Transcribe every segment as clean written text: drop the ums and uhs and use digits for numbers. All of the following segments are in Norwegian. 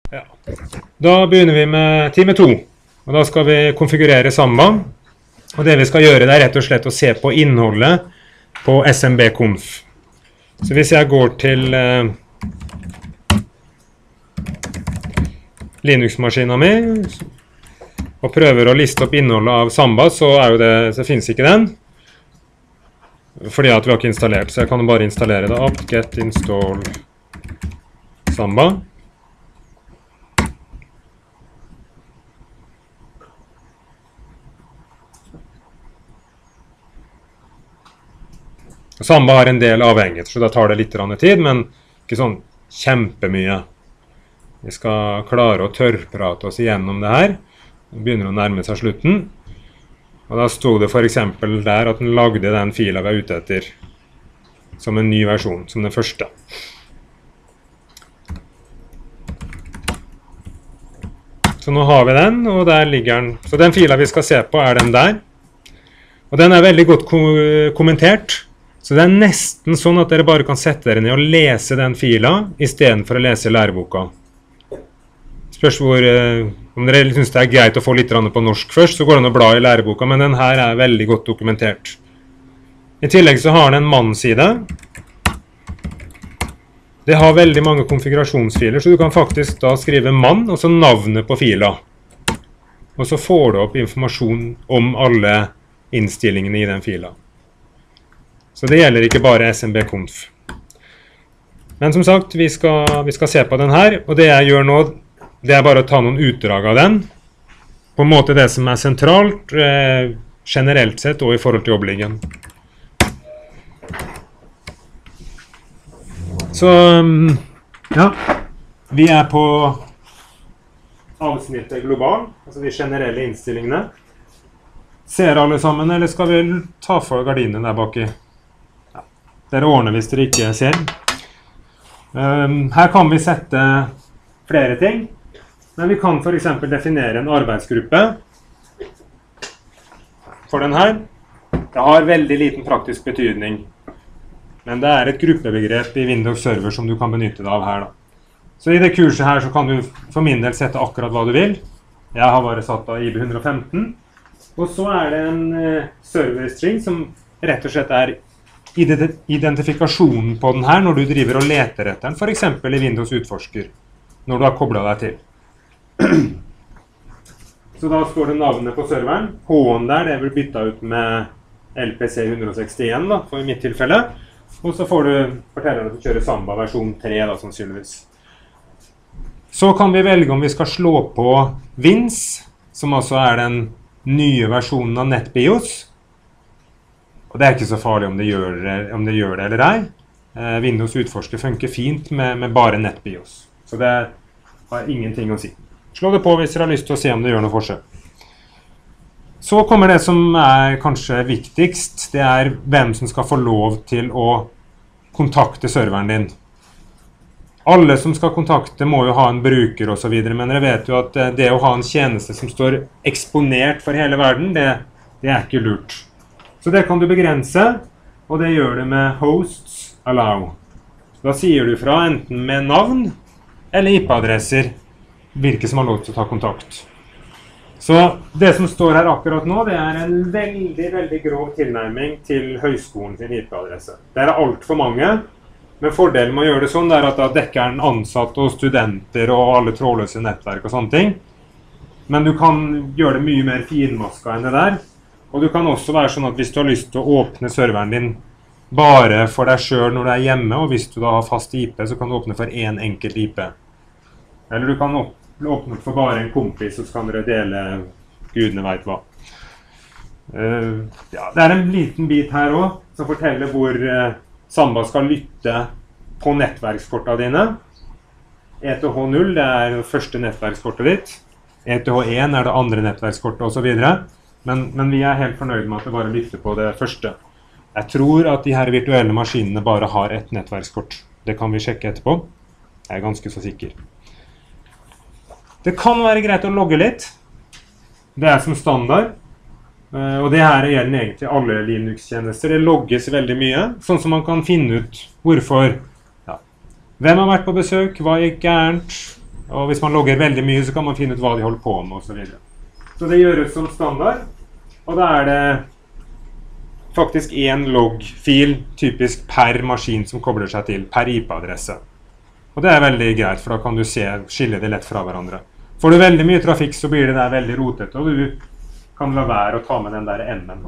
Ja. Da begynner vi med time 2, og da skal vi konfigurere Samba. Og det vi skal gjøre det er rett og slett å se på innholdet på SMB-conf. Så hvis jeg går til Linux-maskinen min og prøver å liste opp innholdet av Samba, så finnes ikke den. Fordi at vi har ikke installert, så jeg kan bare installere det. apt-get install Samba. Samba har en del avhengigheter, så da tar det litt tid, men ikke sånn kjempemye. Vi skal klare å tørrprate oss igjennom det her. Det begynner å nærme seg slutten. Og da stod det for eksempel der at den lagde den fila vi er ute etter som en ny versjon, som den første. Så nå har vi den, og der ligger den. Så den fila vi skal se på er den der. Og den er veldig godt kommentert. Så det er nesten sånn at dere bare kan sette dere ned og lese den fila i stedet for å lese læreboka. Spørs om dere synes det er greit å få litt på norsk først, så går den å bla i læreboka, men den her er veldig godt dokumentert. I tillegg så har den en mannside. Det har veldig mange konfigurasjonsfiler, så du kan faktisk da skrive mann, og så navnet på fila. Og så får du opp informasjon om alle innstillingene i den fila. Så det gjelder ikke bare SMB-conf. Men som sagt, vi skal se på den her, og det jeg gjør nå, det er bare å ta noen utdrag av den. På en måte det som er sentralt, generelt sett, og i forhold til jobbliggen. Så, ja, vi er på avsnittet global, altså de generelle innstillingene. Ser alle sammen, eller skal vi ta for gardinen der baki? Dere ordner hvis dere ikke ser. Her kan vi sette flere ting. Men vi kan for eksempel definere en arbeidsgruppe for den her. Det har veldig liten praktisk betydning. Men det er et gruppebegrep i Windows Server som du kan benytte deg av her da. Så i det kurset her så kan du for min del sette akkurat hva du vil. Jeg har bare satt av IB 115. Og så er det en serverstring som rett og slett er identifikasjonen på den her når du driver og leter etter den, for eksempel i Windows Utforsker, når du har koblet deg til. Så da står det navnet på serveren. H-en der, det blir byttet ut med LPC 161 da, for i mitt tilfelle. Og så får du fortelle at du kjører Samba versjon 3 da, sannsynligvis. Så kan vi velge om vi skal slå på Wins, som altså er den nye versjonen av NetBIOS. Og det er ikke så farlig om det gjør det eller ei. Windows Utforsker funker fint med bare NetBIOS. Så det har ingenting å si. Slå det på hvis dere har lyst til å se om det gjør noe forskjell. Så kommer det som er kanskje viktigst. Det er hvem som skal få lov til å kontakte serveren din. Alle som skal kontakte må jo ha en bruker og så videre, men dere vet jo at det å ha en tjeneste som står eksponert for hele verden, det er ikke lurt. Så det kan du begrense, og det gjør du med hosts allow. Da sier du fra enten med navn eller IP-adresser, hvilke som har lov til å ta kontakt. Så det som står her akkurat nå, det er en veldig, veldig grov tilnærming til høyskolen sin IP-adresse. Det er alt for mange, men fordelen med å gjøre det sånn er at da dekker den ansatte og studenter og alle trådløse nettverk og sånne ting. Men du kan gjøre det mye mer finmasket enn det der. Og du kan også være sånn at hvis du har lyst til å åpne serveren din bare for deg selv når du er hjemme, og hvis du da har fast IP, så kan du åpne for en enkelt IP. Eller du kan åpne for bare en kompis, og så kan dere dele gudene vet hva. Ja, det er en liten bit her også, som forteller hvor Samba skal lytte på nettverkskortene dine. ETH0, det er det første nettverkskortet ditt. ETH1 er det andre nettverkskortet, og så videre. Men vi er helt fornøyd med at det bare lytter på det første. Jeg tror at de her virtuelle maskinene bare har et nettverkskort. Det kan vi sjekke etterpå. Jeg er ganske så sikker. Det kan være greit å logge litt. Det er som standard. Og det her gjelder egentlig alle Linux-tjenester. Det logges veldig mye, sånn som man kan finne ut hvorfor. Ja. Hvem har vært på besøk? Hva gikk gærent? Og hvis man logger veldig mye, så kan man finne ut hva de holder på med, og så videre. Så det gjøres som standard, og da er det faktisk en logfil typisk per maskin som kobler seg til, per IP-adresse. Og det er veldig greit, for da kan du skille det lett fra hverandre. Får du veldig mye trafikk, så blir det der veldig rotete, og du kan la være å ta med den der M-en.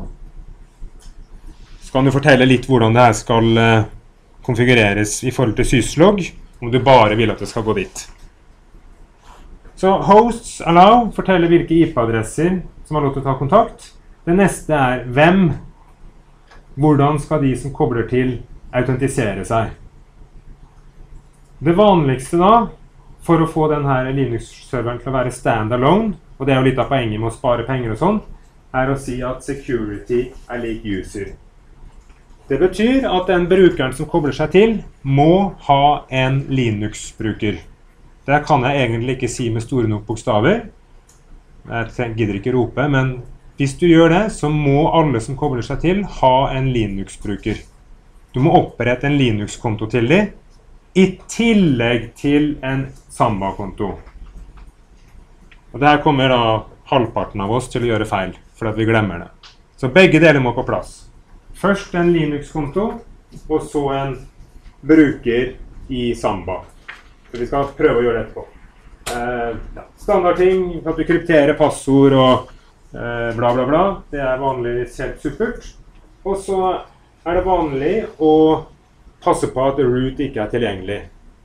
Så kan du fortelle litt hvordan det her skal konfigureres i forhold til syslog, om du bare vil at det skal gå dit. Så hosts allow forteller hvilke IP-adresser som har lov til å ta kontakt. Det neste er hvem. Hvordan skal de som kobler til autentisere seg? Det vanligste da, for å få denne Linux-serveren til å være standalone, og det er jo litt av poenget med å spare penger og sånn, er å si at security er lik user. Det betyr at den brukeren som kobler seg til, må ha en Linux-bruker. Det kan jeg egentlig ikke si med store nok bokstaver. Jeg gidder ikke rope, men hvis du gjør det, så må alle som kobler seg til ha en Linux-bruker. Du må opprette en Linux-konto til dem, i tillegg til en Samba-konto. Og det her kommer da halvparten av oss til å gjøre feil, for at vi glemmer det. Så begge deler må på plass. Først en Linux-konto, og så en bruker i Samba. Så vi skal prøve å gjøre det etterpå. Standardting, at vi krypterer passord og bla bla bla. Det er vanligvis helt supert. Og så er det vanlig å passe på at root ikke er tilgjengelig.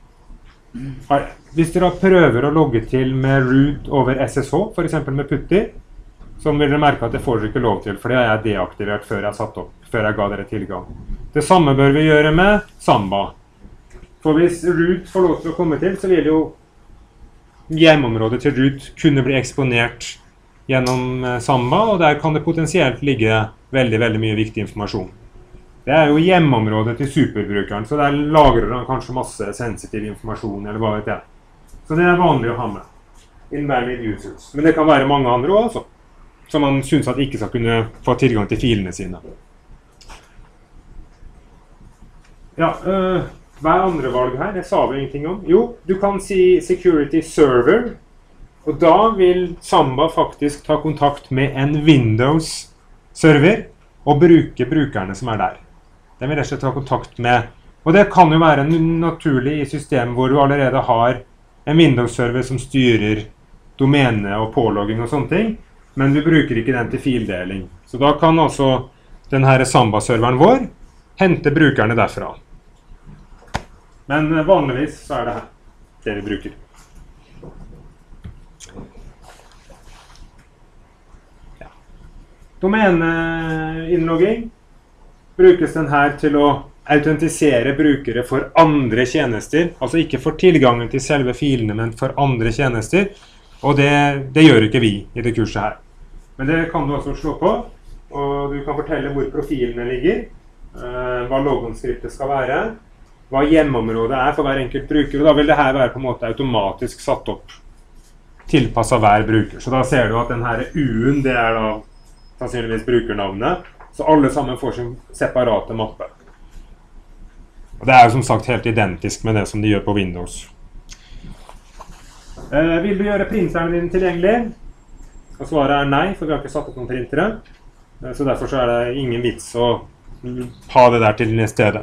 Hvis dere prøver å logge til med root over SSH, for eksempel med Putty, så vil dere merke at det får dere ikke lov til, for det er jeg deaktivert før jeg satt opp, før jeg ga dere tilgang. Det samme bør vi gjøre med Samba. For hvis root får lov til å komme til, så vil jo hjemmeområdet til root kunne bli eksponert gjennom Samba, og der kan det potensielt ligge veldig, veldig mye viktig informasjon. Det er jo hjemmeområdet til superbrukeren, så der lagrer han kanskje masse sensitiv informasjon, eller hva vet jeg. Så det er vanlig å ha med. Invalid users. Men det kan være mange andre også, som man synes at ikke skal kunne få tilgang til filene sine. Ja, hva er andre valg her? Det sa vi ingenting om. Jo, du kan si security server, og da vil Samba faktisk ta kontakt med en Windows-server og bruke brukerne som er der. Den vil rett og slett ta kontakt med, og det kan jo være naturlig i systemet hvor du allerede har en Windows-server som styrer domene og pålogging og sånne ting, men du bruker ikke den til fildeling. Så da kan altså denne Samba-serveren vår hente brukerne derfra. Men vanligvis så er det her det vi bruker. Ja. Domene-innlogging brukes den her til å autentisere brukere for andre tjenester, altså ikke for tilgangen til selve filene, men for andre tjenester, og det gjør ikke vi i det kurset her. Men det kan du også slå på, og du kan fortelle hvor profilene ligger, hva logon-skriptet skal være, hva hjemmeområdet er for hver enkelt bruker, og da vil det her være på en måte automatisk satt opp, tilpasset hver bruker. Så da ser du at denne U-en, det er da sannsynligvis brukernavnet, så alle sammen får sin separate mappe. Og det er jo som sagt helt identisk med det som de gjør på Windows. Vil du gjøre printeren din tilgjengelig? Og svaret er nei, for vi har ikke satt opp noen printere. Så derfor så er det ingen vits å ha det der til stedet.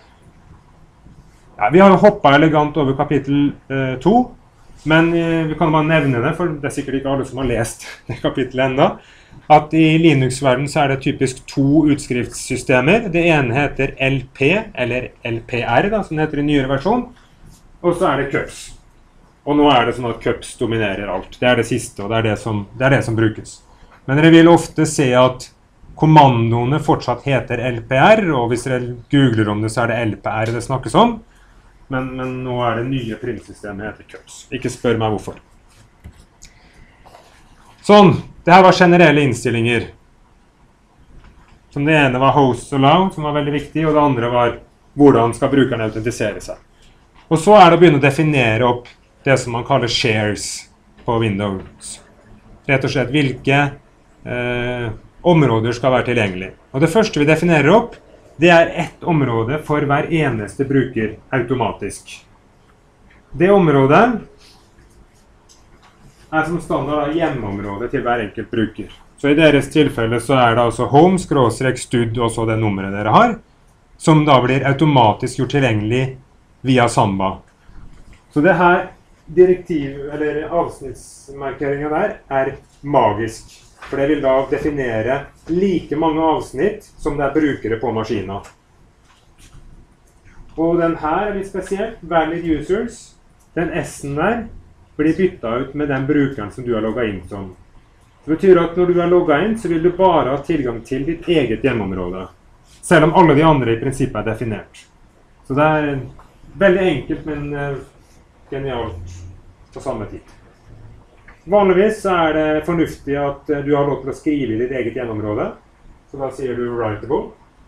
Ja, vi har jo hoppet elegant over kapittel 2, men vi kan bare nevne det, for det er sikkert ikke alle som har lest det kapittelet enda, at i Linux-verden så er det typisk 2 utskriftssystemer. Det ene heter LP, eller LPR da, som det heter i nyere versjon, og så er det CUPS. Og nå er det sånn at CUPS dominerer alt. Det er det siste, og det er det som brukes. Men dere vil ofte se at kommandoene fortsatt heter LPR, og hvis dere googler om det, så er det LPR det snakkes om. Men nå er det nye printsystemet heter CUPS. Ikke spør meg hvorfor. Sånn, det her var generelle innstillinger. Som det ene var host allow, som var veldig viktig, og det andre var hvordan skal brukerne autentisere seg. Og så er det å begynne å definere opp det som man kaller shares på Windows. Rett og slett hvilke områder skal være tilgjengelig. Og det første vi definerer opp, det er ett område for hver eneste bruker automatisk. Det området er som standard hjemmeområdet til hver enkelt bruker. Så i deres tilfelle så er det altså home, stud og så det nummeret dere har, som da blir automatisk gjort tilgjengelig via Samba. Så det her eller avsnittsmarkeringen der er magisk. For det vil da definere like mange avsnitt som det er brukere på maskinen. Og den her er litt spesielt, valid users. Den S-en der blir byttet ut med den brukeren som du har logget inn som. Det betyr at når du er logget inn, så vil du bare ha tilgang til ditt eget hjemmeområde. Selv om alle de andre i prinsippet er definert. Så det er veldig enkelt, men genialt på samme tid. Vanligvis er det fornuftig at du har lov til å skrive i ditt eget hjemmeområde. Så da sier du writable.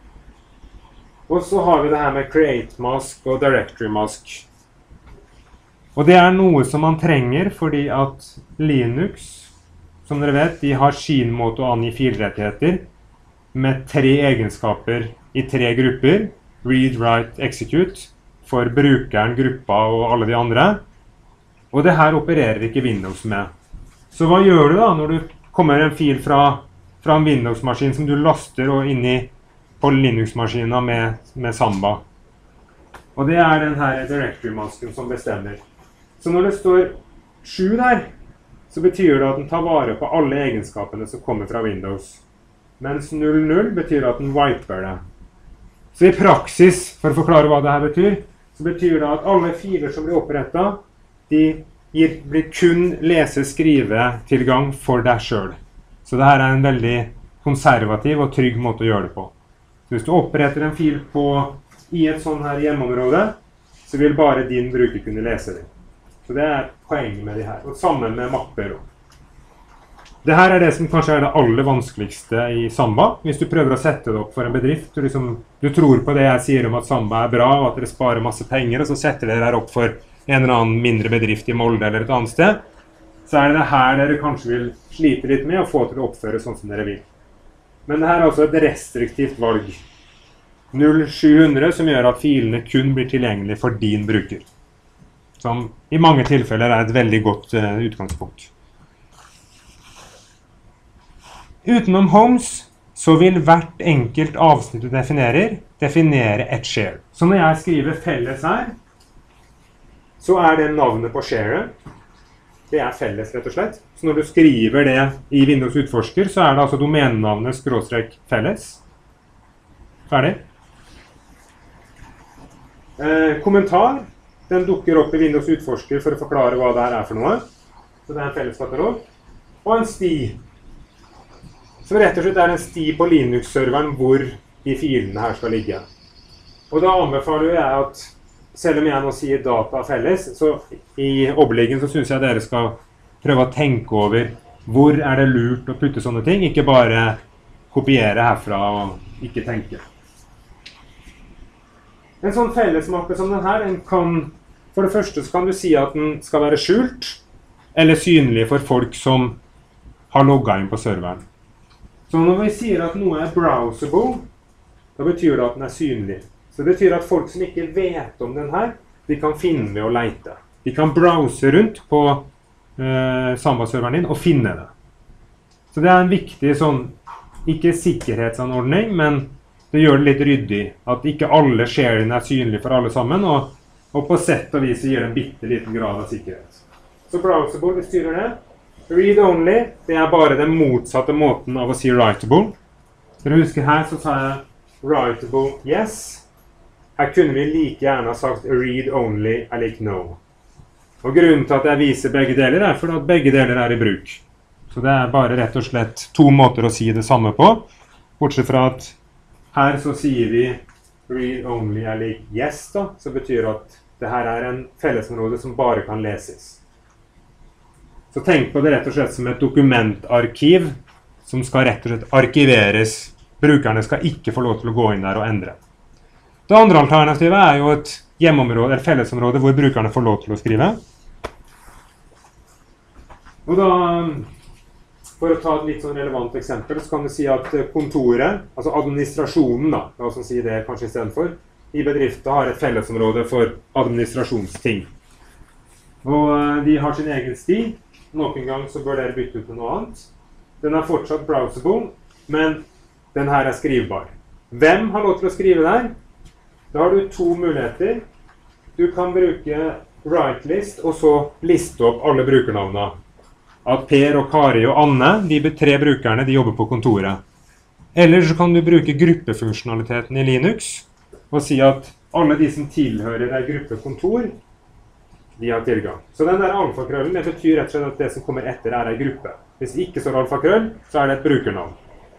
Og så har vi det her med create mask og directory mask. Og det er noe som man trenger fordi at Linux, som dere vet, de har sin måte å angi filrettigheter med 3 egenskaper i 3 grupper. Read, write, execute. For brukeren, gruppa og alle de andre. Og det her opererer ikke Windows med. Så hva gjør du da når du kommer en fil fra en Windows-maskin som du laster og inni på Linux-maskinen med Samba? Og det er den her directory-masken som bestemmer. Så når det står 7 der, så betyr det at den tar vare på alle egenskapene som kommer fra Windows. Mens 00 betyr at den wiper det. Så i praksis, for å forklare hva det her betyr, så betyr det at alle filer som blir opprettet, de blir kun lese-skrive-tilgang for deg selv. Så dette er en veldig konservativ og trygg måte å gjøre det på. Så hvis du oppretter en fil i et sånn her hjemmeområde, så vil bare din bruker kunne lese det. Så det er poenget med de her, og sammen med mapper. Dette er det som kanskje er det aller vanskeligste i Samba. Hvis du prøver å sette det opp for en bedrift, du tror på det jeg sier om at Samba er bra, og at dere sparer masse penger, og så setter dere her opp for en eller annen mindre bedrift i Molde eller et annet sted, så er det her dere kanskje vil slite litt med å få til å oppføre sånn som dere vil. Men det her er altså et restriktivt valg. 0700 som gjør at filene kun blir tilgjengelige for din bruker. Som i mange tilfeller er et veldig godt utgangspunkt. Utenom homes så vil hvert enkelt avsnitt du definere et share. Så når jeg skriver felles her, så er det navnet på sharet. Det er felles, rett og slett. Så når du skriver det i Windows Utforsker, så er det altså domenenavnet _felles. Ferdig. Kommentar, den dukker opp i Windows Utforsker for å forklare hva det her er for noe. Så det er en felles katalog. Og en sti. Som rett og slett er en sti på Linux-serveren hvor de filene her skal ligge. Og da anbefaler jeg at selv om jeg nå sier data felles, så i oppleggen så synes jeg dere skal prøve å tenke over hvor er det lurt å putte sånne ting, ikke bare kopiere herfra og ikke tenke. En sånn fellesmappe som den her, for det første så kan du si at den skal være skjult, eller synlig for folk som har logget inn på serveren. Så når vi sier at noe er browsable, da betyr det at den er synlig. Så det betyr at folk som ikke vet om den her, de kan finne ved å leite. De kan browse rundt på Samba-serveren din og finne det. Så det er en viktig ikke sikkerhetsanordning, men det gjør det litt ryddig. At ikke alle sharene er synlige for alle sammen, og på sett og vis gir det en bitteliten grad av sikkerhet. Så browsable, vi styrer det. Read only, det er bare den motsatte måten av å si writable. Dere husker her så sa jeg writable yes. Her kunne vi like gjerne ha sagt read only, I like no. Og grunnen til at jeg viser begge deler er fordi at begge deler er i bruk. Så det er bare rett og slett 2 måter å si det samme på. Bortsett fra at her så sier vi read only, I like yes da. Så betyr at det her er en fellesområde som bare kan leses. Så tenk på det rett og slett som et dokumentarkiv som skal rett og slett arkiveres. Brukerne skal ikke få lov til å gå inn der og endre. Det andre alternativet er jo et hjemmeområde, eller fellesområde, hvor brukerne får lov til å skrive. Og da, for å ta et litt sånn relevant eksempel, så kan du si at kontoret, altså administrasjonen da, la oss si det kanskje i stedet for, i bedriften har et fellesområde for administrasjonsting. Og de har sin egen sti, Noen gang så bør dere bytte ut med noe annet. Den er fortsatt browsable, men den her er skrivbar. Hvem har lov til å skrive der? Da har du to muligheter. Du kan bruke write-list, og så liste opp alle brukernavnene. At Per og Kari og Anne, de 3 brukerne, de jobber på kontoret. Eller så kan du bruke gruppefunksjonaliteten i Linux, og si at alle de som tilhører en gruppekontor, de har tilgang. Så den der alfakrøllen, det betyr rett og slett at det som kommer etter er en gruppe. Hvis det ikke står alfakrøll, så er det et brukernavn.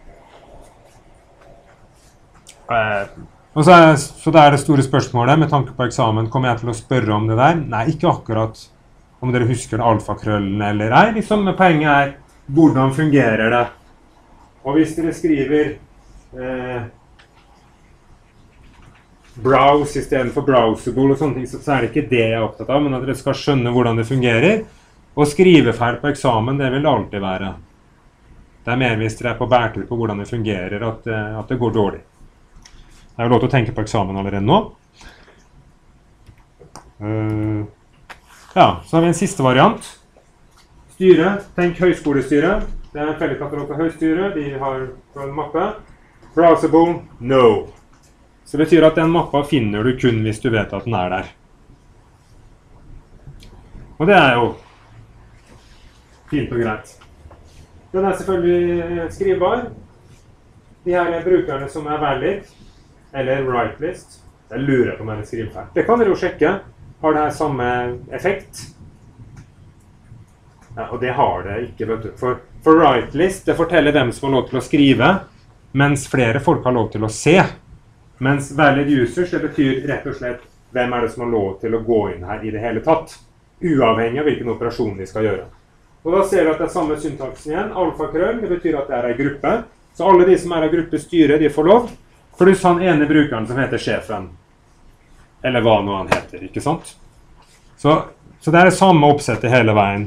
Så det er det store spørsmålet, med tanke på eksamen, kommer jeg til å spørre om det der? Nei, ikke akkurat om dere husker det alfakrøllen eller ei. Liksom, poenget er, hvordan fungerer det? Og hvis dere skriver browse i stedet for browsable og sånne ting, så er det ikke det jeg er opptatt av, men at dere skal skjønne hvordan det fungerer. Og skrivefeil på eksamen, det vil det alltid være. Det er mer hvis dere er på bærtur på hvordan det fungerer, at det går dårlig. Jeg har lov til å tenke på eksamen allerede nå. Ja, så har vi en siste variant. Styre, tenk høyskolestyre. Det er en fellekatalog for høystyre, de har en mappe. Browsable, no. Så det betyr at den mappa finner du kun hvis du vet at den er der. Og det er jo fint og greit. Den er selvfølgelig skrivbar. De her brukerne som er valid, eller write-list, det lurer på om det er skrivefeil. Det kan dere jo sjekke. Har det her samme effekt? Ja, og det har det ikke, vet du. For write-list, det forteller hvem som har lov til å skrive, mens flere folk har lov til å se. Mens valid users, det betyr rett og slett hvem er det som har lov til å gå inn her i det hele tatt, uavhengig av hvilken operasjon de skal gjøre. Og da ser vi at det er samme syntaksen igjen. Alfakrøll, det betyr at det er en gruppe. Så alle de som er en gruppe styrer, de får lov. Pluss han ene brukeren som heter sjefen. Eller hva nå han heter, ikke sant? Så det er det samme oppsettet hele veien.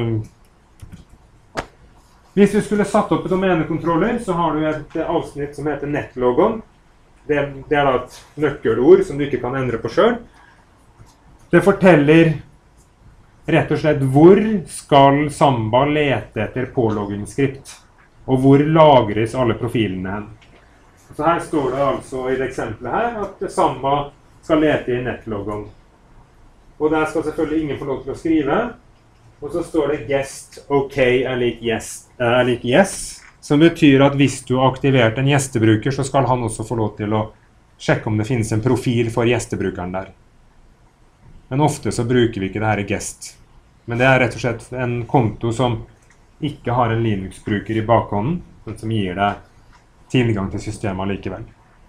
Hvis vi skulle satt opp et domenekontroller, så har du et avsnitt som heter netlogon. Det er da et nøkkelord som du ikke kan endre på selv. Det forteller rett og slett hvor skal Samba lete etter påloggingskript, og hvor lagres alle profilene hen. Så her står det altså i det eksempelet her at Samba skal lete i netlogon. Og der skal selvfølgelig ingen få lov til å skrive. Og så står det guest ok er lik yes, som betyr at hvis du har aktivert en gjestebruker, så skal han også få lov til å sjekke om det finnes en profil for gjestebrukeren der. Men ofte så bruker vi ikke det her guest. Men det er rett og slett en konto som ikke har en Linux-bruker i bakhånden, men som gir deg tilgang til systemet likevel.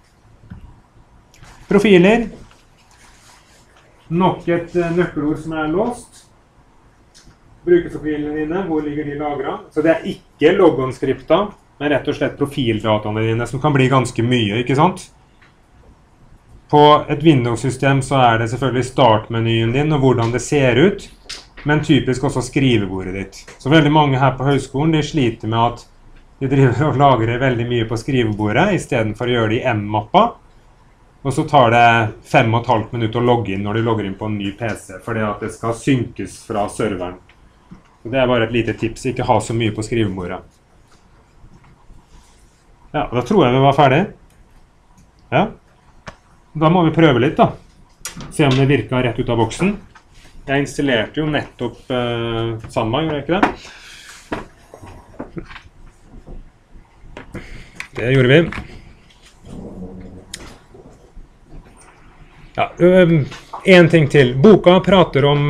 Profiler. Nok et nøkkelord som er låst. Brukerprofilene dine, hvor ligger de lagret? Så det er ikke logon-skripta, men rett og slett profildataene dine, som kan bli ganske mye, ikke sant? På et Windows-system så er det selvfølgelig startmenyen din og hvordan det ser ut, men typisk også skrivebordet ditt. Så veldig mange her på høyskolen, de sliter med at de driver og lagrer veldig mye på skrivebordet, i stedet for å gjøre det i M-mappa. Og så tar det 5,5 minutter å logge inn når du logger inn på en ny PC, fordi at det skal synkes fra serveren. Så det er bare et lite tips, ikke ha så mye på skrivebordet. Ja, da tror jeg vi var ferdig. Ja. Da må vi prøve litt da. Se om det virker rett ut av boksen. Jeg installerte jo nettopp Samba, gjorde jeg ikke det? Det gjorde vi. Ja, en ting til. Boka prater om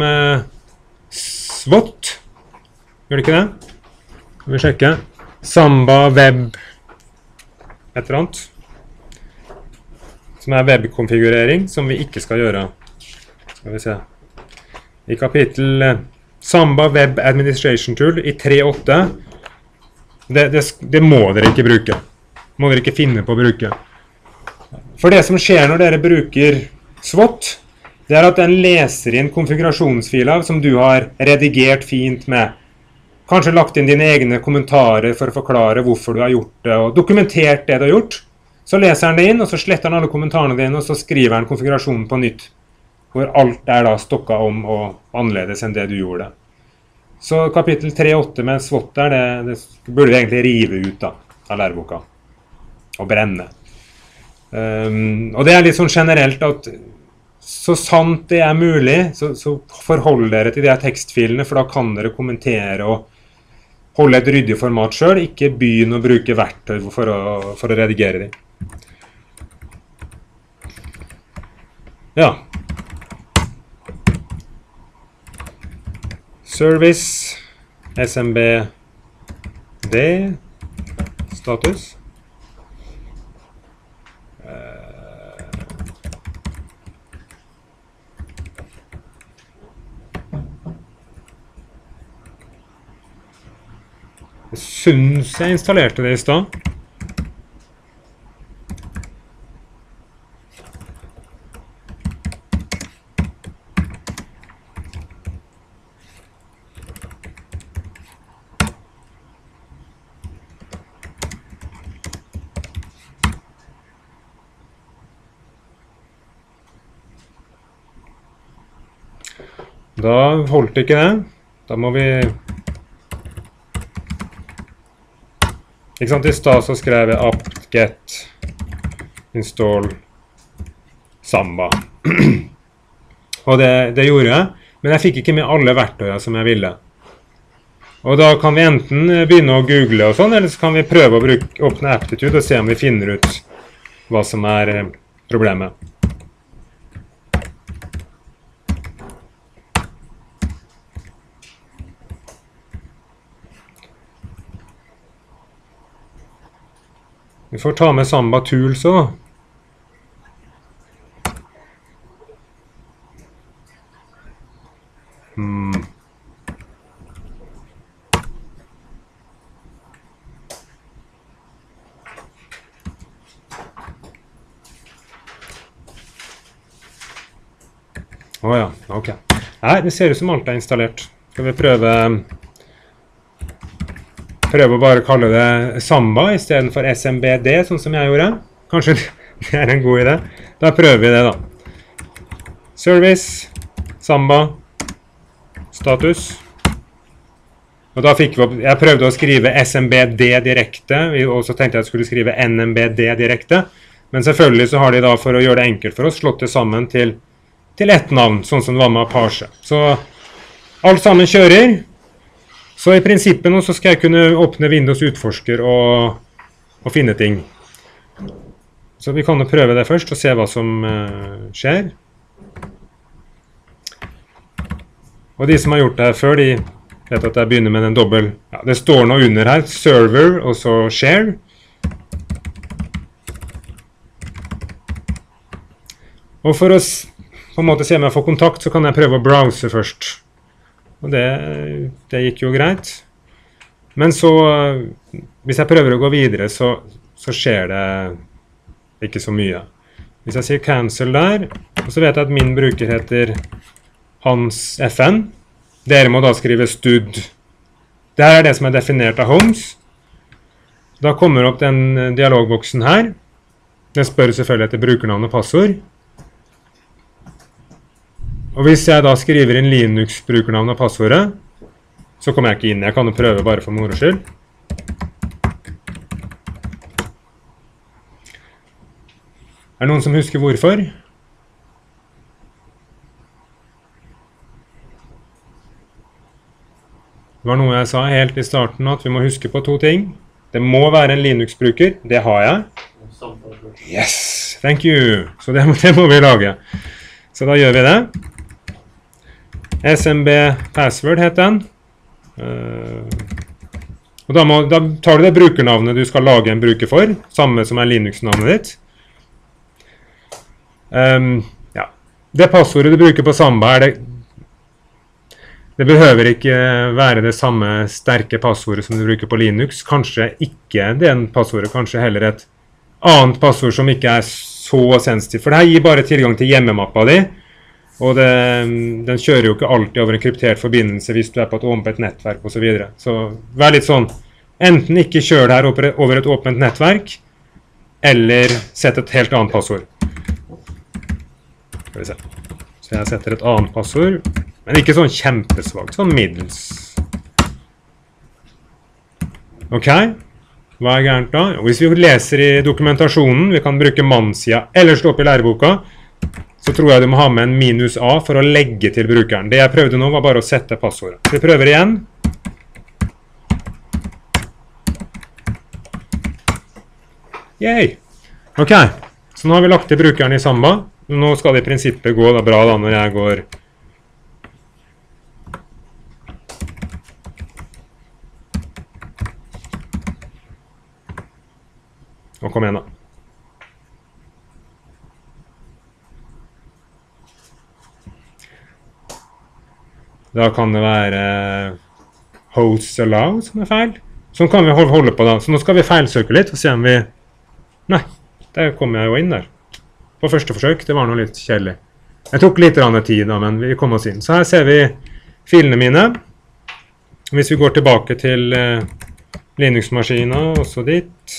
SWOT. Gjør det ikke det? Skal vi sjekke. Samba web et eller annet. Som er webkonfigurering, som vi ikke skal gjøre. Skal vi se. I kapittel Samba Web Administration Tool i 3.8. Det må dere ikke bruke. Må dere ikke finne på å bruke. For det som skjer når dere bruker SWOT, det er at den leser inn konfigurasjonsfiler som du har redigert fint med. Kanskje lagt inn dine egne kommentarer for å forklare hvorfor du har gjort det, og dokumentert det du har gjort. Så leser han det inn, og så sletter han alle kommentarene dine, og så skriver han konfigurasjonen på nytt. Hvor alt er da stokket om og annerledes enn det du gjorde. Så kapittel 3.8 med SWOT der, det burde vi egentlig rive ut da, av læreboka. Og brenne. Og det litt sånn generelt at så sant det mulig, så forhold dere til de her tekstfilene, for da kan dere kommentere og holde et ryddig format selv, ikke begynne å bruke verktøy for å redigere dem. Ja. Service, SMBD, status. Jeg synes jeg installerte det i sted. Da holdt ikke det. Da må vi... Ikke sant, i sted så skrev jeg apt-get install Samba. Og det gjorde jeg, men jeg fikk ikke med alle verktøyene som jeg ville. Og da kan vi enten begynne å google og sånn, eller så kan vi prøve å åpne Aptitude og se om vi finner ut hva som problemet. Vi får ta med Samba Tools også. Åja, ok. Nei, det ser ut som alt installert. Skal vi prøve å bare kalle det Samba i stedet for SMBD, sånn som jeg gjorde. Kanskje det en god idé. Da prøver vi det da. Service, Samba, status. Og da fikk vi opp, jeg prøvde å skrive SMBD direkte, og så tenkte jeg at jeg skulle skrive NMBD direkte. Men selvfølgelig så har de da, for å gjøre det enkelt for oss, slått det sammen til ett navn, sånn som det var med Apache. Så alt sammen kjører. Så i prinsippet nå så skal jeg kunne åpne Windows utforsker og finne ting. Så vi kan jo prøve det først og se hva som skjer. Og de som har gjort det her før, de vet at jeg begynner med en dobbel. Ja, det står nå under her, server og så share. Og for å på en måte se om jeg får kontakt, så kan jeg prøve å browse først. Og det gikk jo greit. Men så, hvis jeg prøver å gå videre, så skjer det ikke så mye. Hvis jeg sier cancel der, og så vet jeg at min bruker heter Hans FN. Dere må da skrive stud. Det her det som definert av Holmes. Da kommer opp den dialogboksen her. Den spør selvfølgelig etter brukernavn og passord. Og hvis jeg da skriver inn Linux-brukernavn og passordet, så kommer jeg ikke inn. Jeg kan jo prøve bare for moro skyld. Det noen som husker hvorfor? Det var noe jeg sa helt i starten, at vi må huske på 2 ting. Det må være en Linux-bruker, det har jeg. Yes, thank you! Så det må vi lage. Så da gjør vi det. SMB password heter den. Og da tar du det brukernavnet du skal lage en bruker for, samme som Linux-navnet ditt. Ja. Det passordet du bruker på Samba det behøver ikke være det samme sterke passordet som du bruker på Linux. Kanskje ikke den passordet, kanskje heller et annet passord som ikke så sensitivt. For det her gir bare tilgang til hjemmemappa di. Og den kjører jo ikke alltid over en kryptert forbindelse hvis du på et åpent nettverk og så videre. Så vær litt sånn, enten ikke kjør det her over et åpent nettverk, eller sett et helt annet passord. Så jeg setter et annet passord, men ikke sånn kjempesvagt, sånn middels. Ok, hva gærent da? Hvis vi leser i dokumentasjonen, vi kan bruke mannsida eller slå opp i læreboka, så tror jeg du må ha med en -a for å legge til brukeren. Det jeg prøvde nå var bare å sette passordet. Vi prøver igjen. Yay! Ok, så nå har vi lagt til brukeren i Samba. Nå skal det i prinsippet gå bra da når jeg går og kom igjen da. Da kan det være hosts allow som feil. Sånn kan vi holde på da. Så nå skal vi feilsøke litt og se om vi... Nei, der kom jeg jo inn der. På første forsøk, det var noe litt kjedelig. Jeg tok litt tid da, men vi kom oss inn. Så her ser vi filene mine. Hvis vi går tilbake til Linux-maskinen, også dit.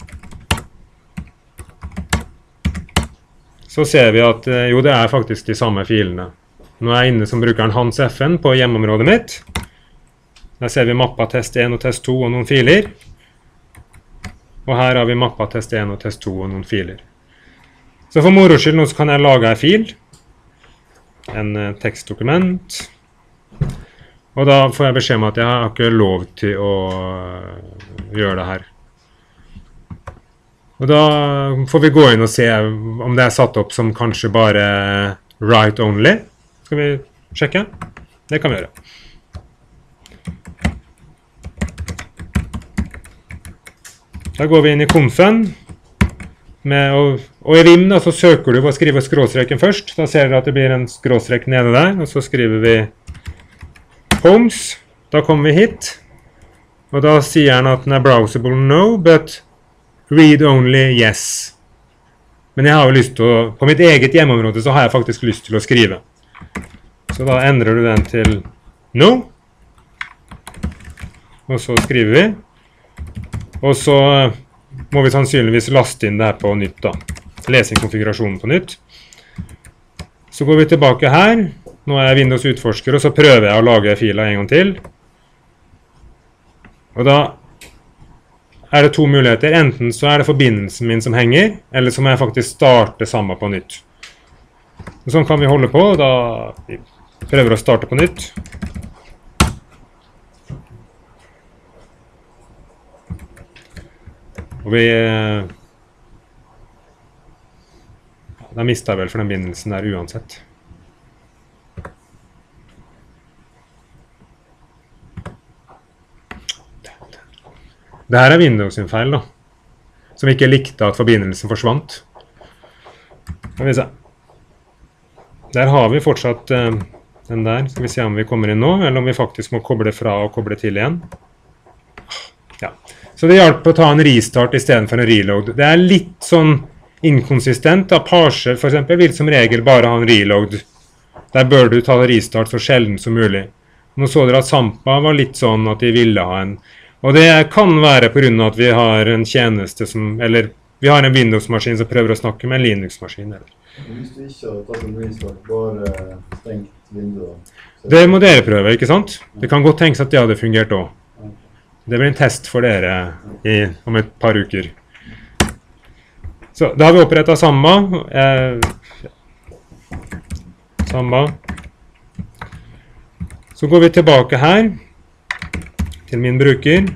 Så ser vi at jo, det er faktisk de samme filene. Nå er jeg inne som brukeren Hans FN på hjemmeområdet mitt. Der ser vi mappa test1 og test2 og noen filer. Og her har vi mappa test1 og test2 og noen filer. Så for moro skyld nå så kan jeg lage en fil. En tekstdokument. Og da får jeg beskjed om at jeg har ikke lov til å gjøre det her. Og da får vi gå inn og se om det er satt opp som kanskje bare write only. Skal vi sjekke? Det kan vi gjøre. Da går vi inn i konfen. Og i Vim da, så søker du på å skrive skråstreken først. Da ser dere at det blir en skråstrek nede der. Og så skriver vi homes. Da kommer vi hit. Og da sier den at den er browsable no, but read only yes. Men jeg har jo lyst til å, på mitt eget hjemmeområde så har jeg faktisk lyst til å skrive. Så da endrer du den til no. Og så skriver vi. Og så må vi sannsynligvis laste inn det her på nytt da. Lese inn konfigurasjonen på nytt. Så går vi tilbake her. Nå er jeg Windows utforsker, og så prøver jeg å lage fila en gang til. Og da er det to muligheter. Enten så er det forbindelsen min som henger, eller så må jeg faktisk starte Samba på nytt. Og sånn kan vi holde på, og da vi prøver å starte på nytt. Og vi... Da mistet jeg vel for den bindelsen der uansett. Det her er Windows sin feil da. Som ikke likte at forbindelsen forsvant. Skal vi se. Der har vi fortsatt den der. Skal vi se om vi kommer inn nå, eller om vi faktisk må koble fra og koble til igjen. Ja. Så det hjelper å ta en restart i stedet for en reload. Det er litt sånn inkonsistent. Apache for eksempel vil som regel bare ha en reload. Der bør du ta restart så sjelden som mulig. Nå så dere at Samba var litt sånn at de ville ha en. Og det kan være på grunn av at vi har en tjeneste som, eller vi har en Windows-maskin som prøver å snakke med en Linux-maskin. Hvis du ikke har tatt en restart, bare stengt vinduet? Det må dere prøve, ikke sant? Det kan godt tenkes at det hadde fungert også. Det blir en test for dere om et par uker. Så da har vi opprettet Samba. Samba. Så går vi tilbake her til min bruker.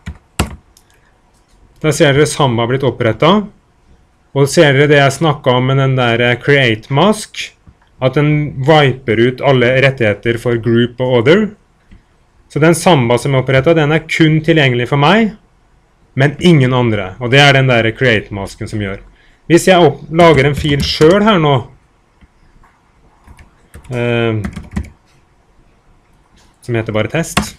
Da ser dere Samba har blitt opprettet. Og ser dere det jeg snakket om med den der create mask, at den viper ut alle rettigheter for group og other. Så den Samba som er opprettet, den er kun tilgjengelig for meg, men ingen andre. Og det er den der create-masken som gjør. Hvis jeg lager en fil selv her nå, som heter bare test,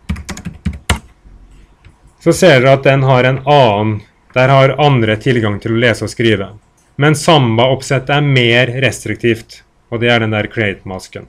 så ser dere at den har en annen, der har andre tilgang til å lese og skrive. Men Samba-oppsettet er mer restriktivt, og det er den der create-masken.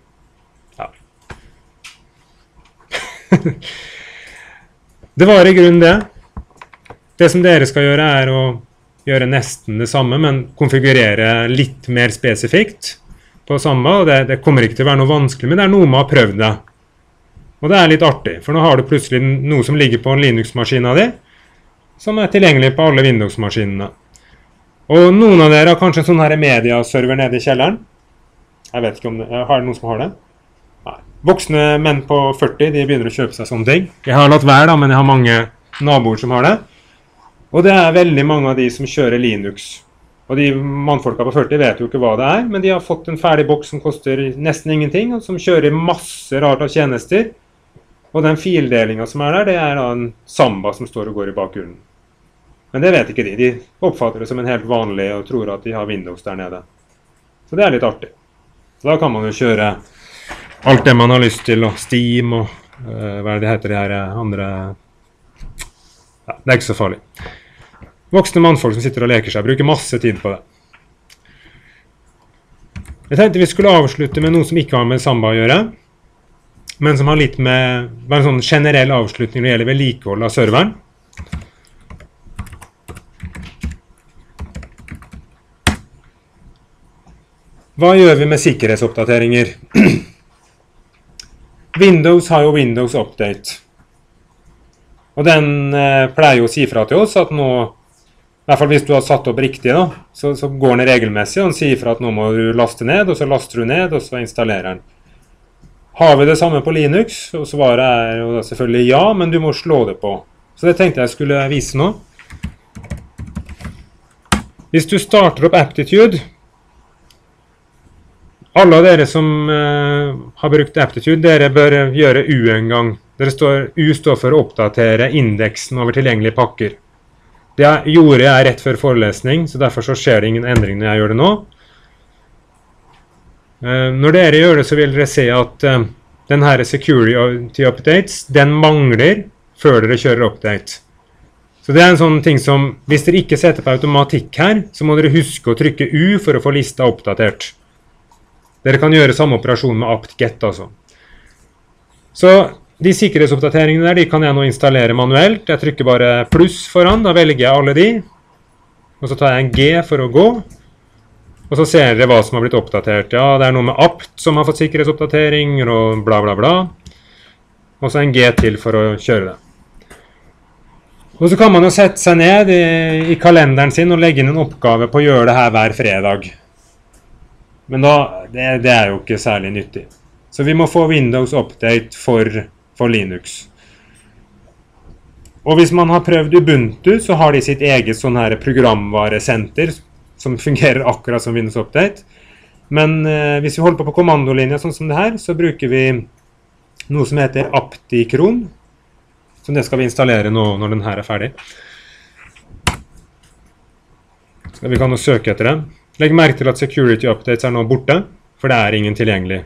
Det var i grunnen det. Det som dere skal gjøre er å gjøre nesten det samme, men konfigurere litt mer spesifikt på Samba. Og det kommer ikke til å være noe vanskelig, men det er noe med å ha prøvd det. Og det er litt artig, for nå har du plutselig noe som ligger på en Linux-maskinen din, som er tilgjengelig på alle Windows-maskinene. Og noen av dere har kanskje en sånn her media-server nede i kjelleren. Jeg vet ikke om det, har det noen som har det? Nei. Voksne menn på 40, de begynner å kjøpe seg sånne ting. Jeg har latt være da, men jeg har mange naboer som har det. Og det er veldig mange av de som kjører Linux. Og de mannfolka på 40 vet jo ikke hva det er, men de har fått en ferdig boks som koster nesten ingenting, og som kjører masse rart av tjenester. Og den fildelingen som er der, det er da en Samba som står og går i bakgrunnen. Men det vet ikke de. De oppfatter det som en helt vanlig og tror at de har Windows der nede. Så det er litt artig. Så da kan man jo kjøre alt det man har lyst til, og Steam og hva er det heter de her andre... Ja, det er ikke så farlig. Voksne mannfolk som sitter og leker seg, bruker masse tid på det. Jeg tenkte vi skulle avslutte med noe som ikke har med Samba å gjøre, men som har litt med, bare en sånn generell avslutning når det gjelder vedlikehold av serveren. Hva gjør vi med sikkerhetsoppdateringer? Windows har jo Windows Update. Og den pleier jo å si fra til oss at nå, i hvert fall hvis du har satt opp riktig da, så går den regelmessig, og den sier fra at nå må du laste ned, og så laster du ned, og så installerer den. Har vi det samme på Linux? Og svaret er jo selvfølgelig ja, men du må slå det på. Så det tenkte jeg skulle vise nå. Hvis du starter opp Aptitude, alle av dere som har brukt Aptitude, dere bør gjøre U en gang. U står for å oppdatere indeksen over tilgjengelige pakker. Det gjorde jeg rett før forelesning, så derfor så skjer det ingen endring når jeg gjør det nå. Når dere gjør det, så vil dere se at denne security updates, den mangler før dere kjører update. Så det er en sånn ting som, hvis dere ikke setter på automatikk her, så må dere huske å trykke U for å få lista oppdatert. Dere kan gjøre samme operasjon med apt-get altså. Så de sikkerhetsoppdateringene der, de kan jeg nå installere manuelt. Jeg trykker bare pluss foran, da velger jeg alle de. Og så tar jeg en G for å gå. Og så ser dere hva som har blitt oppdatert. Ja, det er noe med apt som har fått sikkerhetsoppdateringer og bla bla bla. Og så en G til for å kjøre det. Og så kan man jo sette seg ned i kalenderen sin og legge inn en oppgave på å gjøre det her hver fredag. Men da, det er jo ikke særlig nyttig. Så vi må få Windows Update for Linux. Og hvis man har prøvd Ubuntu, så har de sitt eget sånn her programvaresenter som fungerer akkurat som Windows Update. Men hvis vi holder på kommandolinja sånn som det her, så bruker vi noe som heter Aptikron. Så det skal vi installere nå når den her er ferdig. Så vi kan nå søke etter det. Legg merke til at Security Updates er nå borte, for det er ingen tilgjengelig.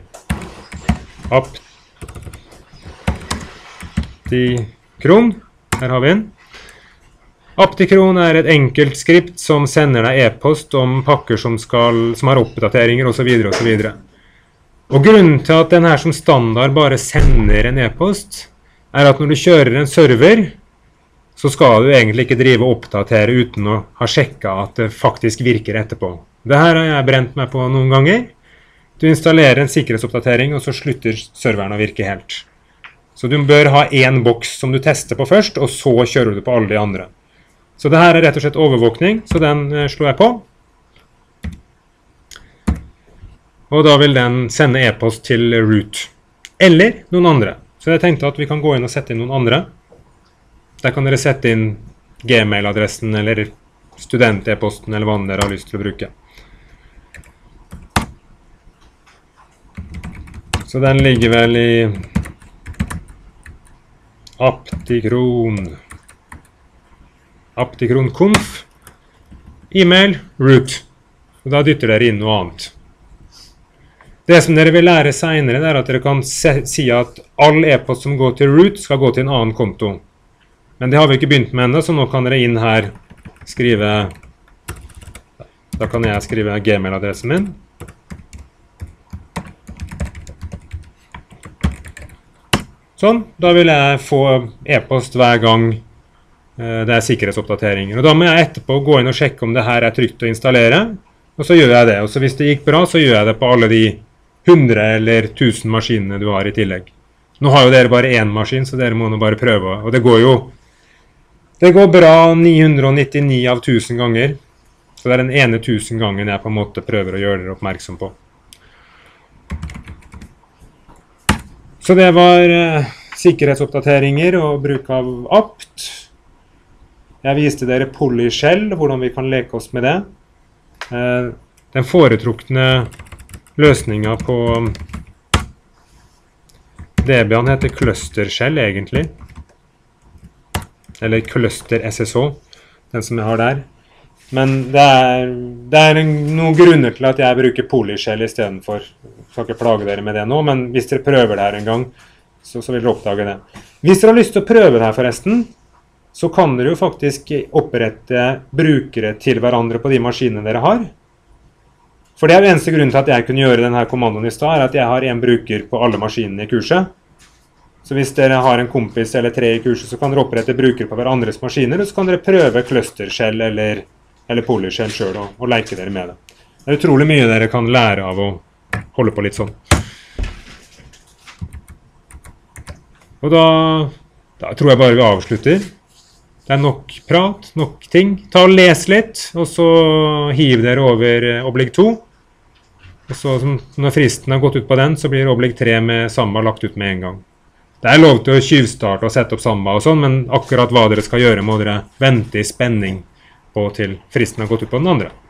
Aptikron, her har vi den. Aptikron er et enkelt skript som sender deg e-post om pakker som har oppdateringer og så videre og så videre. Og grunnen til at den her som standard bare sender en e-post, er at når du kjører en server, så skal du egentlig ikke drive og oppdatere uten å ha sjekket at det faktisk virker etterpå. Det her har jeg brent meg på noen ganger. Du installerer en sikkerhetsoppdatering, og så slutter serveren å virke helt. Så du bør ha en boks som du tester på først, og så kjører du på alle de andre. Så det her er rett og slett overvåkning, så den slår jeg på. Og da vil den sende e-post til root. Eller noen andre. Så jeg tenkte at vi kan gå inn og sette inn noen andre. Der kan dere sette inn Gmail-adressen eller student-e-posten eller hva dere har lyst til å bruke. Så den ligger vel i Aptikron conf, e-mail, root. Og da dytter dere inn noe annet. Det som dere vil lære senere, er at dere kan si at all e-post som går til root skal gå til en annen konto. Men det har vi ikke begynt med enda, så nå kan dere inn her skrive, da kan jeg skrive Gmail-adressen min. Sånn, da vil jeg få e-post hver gang det er sikkerhetsoppdateringer. Og da må jeg etterpå gå inn og sjekke om det her er trygt å installere, og så gjør jeg det. Og så hvis det gikk bra, så gjør jeg det på alle de 100 eller 1000 maskinene du har i tillegg. Nå har jo dere bare én maskin, så dere må nå bare prøve. Og det går bra 999 av 1000 ganger. Så det er den ene 1000 gangen jeg på en måte prøver å gjøre dere oppmerksom på. Så det var sikkerhetsoppdateringer og bruk av apt. Jeg viste dere PolyShell, hvordan vi kan leke oss med det. Den foretrukne løsningen på Debian heter ClusterShell egentlig. Eller Cluster SSO, den som jeg har der. Men det er noen grunner til at jeg bruker PolyShell i stedet for. Jeg skal ikke plage dere med det nå, men hvis dere prøver det her en gang, så vil dere oppdage det. Hvis dere har lyst til å prøve det her forresten, så kan dere jo faktisk opprette brukere til hverandre på de maskinene dere har. For det er jo eneste grunnen til at jeg kunne gjøre denne kommandoen i stad, er at jeg har en bruker på alle maskinene i kurset. Så hvis dere har en kompis eller 3 i kurset, så kan dere opprette brukere på hverandres maskiner, og så kan dere prøve ClusterShell eller PolyShell selv og leke dere med det. Det er utrolig mye dere kan lære av å holde på litt sånn. Og da tror jeg bare vi avslutter. Det er nok prat, nok ting. Ta og les litt, og så hiv dere over oblig 2. Og så når fristen har gått ut på den, så blir oblig 3 med Samba lagt ut med en gang. Det er lov til å tyvstarte og sette opp Samba og sånn, men akkurat hva dere skal gjøre må dere vente i spenning på til fristen har gått ut på den andre.